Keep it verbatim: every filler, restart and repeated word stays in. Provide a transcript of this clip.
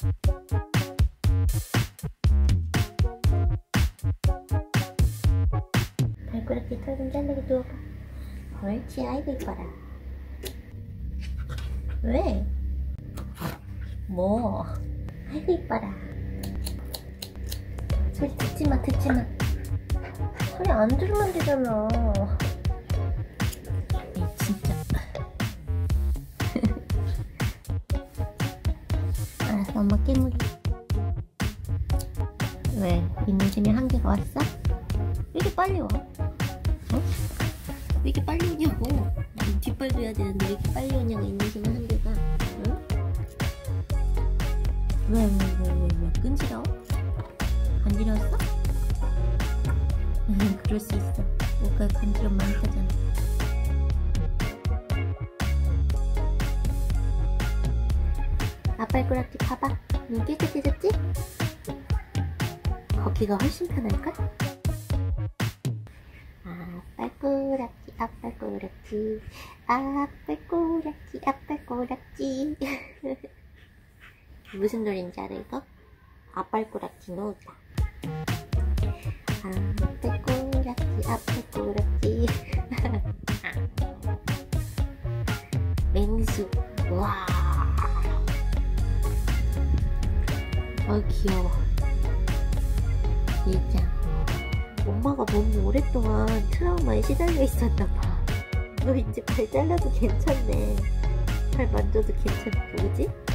발가락에 털 좀 잘라게 누워봐. 옳지. 아이고 이뻐라. 왜? 뭐? 아이고 이뻐라. 소리 듣지마 듣지마. 소리 안 들으면 되잖아. 이 진짜. 알았어, 엄마 깨물이. 왜? 이물짐이 한 개가 왔어? 왜 이렇게 빨리 와? 어? 왜 이렇게 빨리 오냐고. 뒷발도 해야 되는데 왜 이렇게 빨리 오냐고. 이물짐이 한 개가. 응? 왜 왜 왜 왜 왜 끈질어? 간지러웠어? 응, 그럴 수 있어. 옷가 간지럼 많이 타잖아. 앞발가락지 봐봐. 응, 깨끗해졌지? 걷기가 훨씬 편할걸? 앞발가락지, 앞발가락지, 앞발가락지, 앞발가락지. 무슨 노래인지 알아 이거? 앞발가락지 놓다. 앞발가락지, 앞발가락지. 맹수. 와. 아 귀여워. 얘짱. 엄마가 너무 오랫동안 트라우마에 시달려 있었나봐. 너 이제 발 잘라도 괜찮네. 발 만져도 괜찮고, 그지?